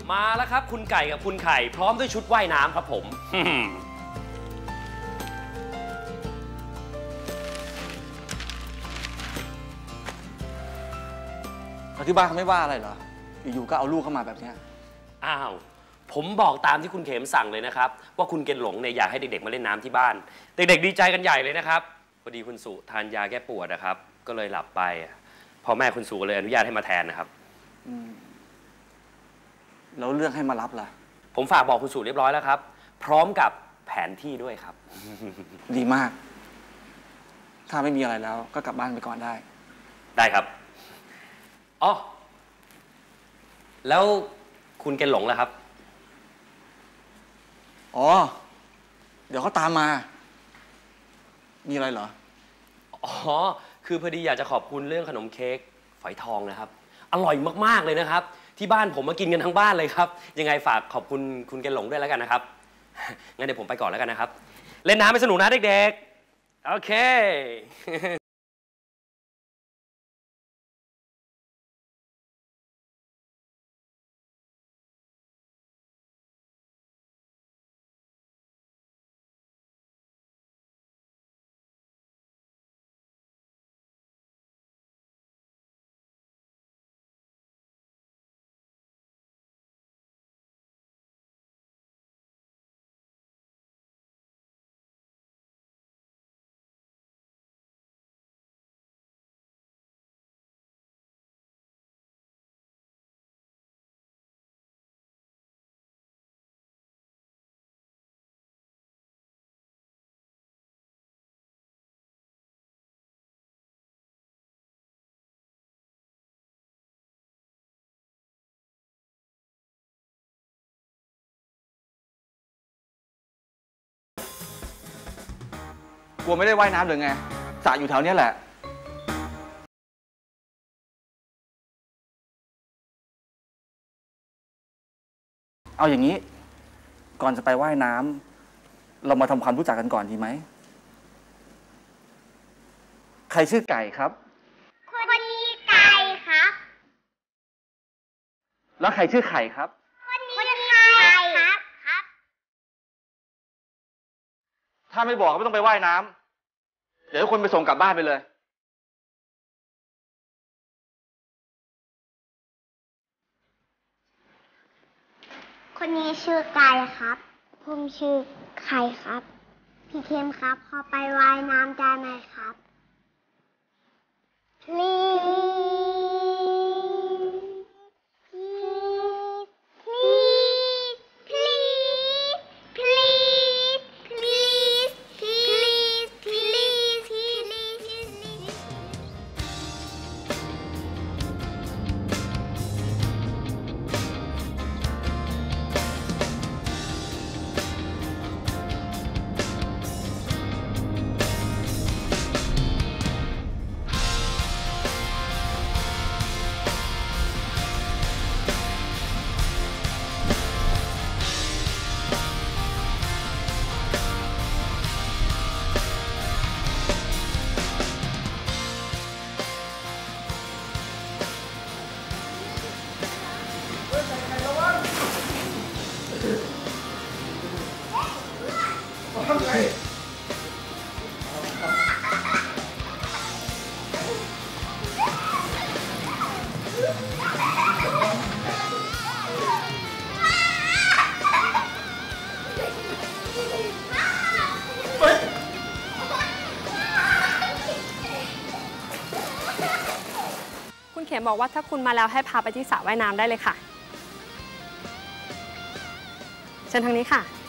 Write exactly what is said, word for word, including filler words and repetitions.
มาแล้วครับคุณไก่กับคุณไข่พร้อมด้วยชุดว่ายน้ำครับผมที่บ้านเขาไม่ว่าอะไรเหรออยู่ๆก็เอาลูกเข้ามาแบบนี้อ้าวผมบอกตามที่คุณเขมสั่งเลยนะครับว่าคุณเกณฑ์หลงเนี่ยอยากให้เด็กๆมาเล่นน้ำที่บ้านเด็กๆดีใจกันใหญ่เลยนะครับพอดีคุณสุทานยาแก้ปวดนะครับก็เลยหลับไปพอแม่คุณสุเลยอนุญาตให้มาแทนนะครับแล้วเลือกให้มารับล่ะผมฝากบอกคุณสุเรียบร้อยแล้วครับพร้อมกับแผนที่ด้วยครับดีมากถ้าไม่มีอะไรแล้วก็กลับบ้านไปก่อนได้ได้ครับอ๋อแล้วคุณเกณฑ์หลงล่ะครับอ๋อเดี๋ยวเขาตามมามีอะไรเหรออ๋อคือพอดีอยากจะขอบคุณเรื่องขนมเค้กฝอยทองนะครับอร่อยมากๆเลยนะครับที่บ้านผมมากินกันทั้งบ้านเลยครับยังไงฝากขอบคุณคุณเกณฑ์หลงด้วยแล้วกันนะครับงั้นเดี๋ยวผมไปก่อนแล้วกันนะครับเล่นน้ำไปสนุกนะเด็กๆโอเคกลัวไม่ได้ว่ายน้ำหรือไงสระอยู่แถวนี้แหละเอาอย่างนี้ก่อนจะไปว่ายน้ำเรามาทำความรู้จักกันก่อนดีไหมใครชื่อไก่ครับคนนี้ไก่ครับแล้วใครชื่อไข่ครับคนนี้ไข่ครับครับถ้าไม่บอกก็ไม่ต้องไปว่ายน้ำเดี๋ยวคนไปส่งกลับบ้านไปเลยคนนี้ชื่อไก่ครับผมชื่อไข่ครับพี่เข้มครับขอไปว่ายน้ำได้ไหมครับ please คุณเข็มบอกว่าถ้าคุณมาแล้วให้พาไปที่สระว่ายน้ำได้เลยค่ะเชิญทางนี้ค่ะ